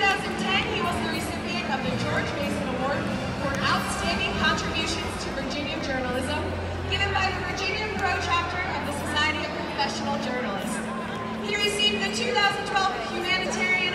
2010, he was the recipient of the George Mason Award for Outstanding Contributions to Virginia Journalism, given by the Virginia Pro Chapter of the Society of Professional Journalists. He received the 2012 Humanitarian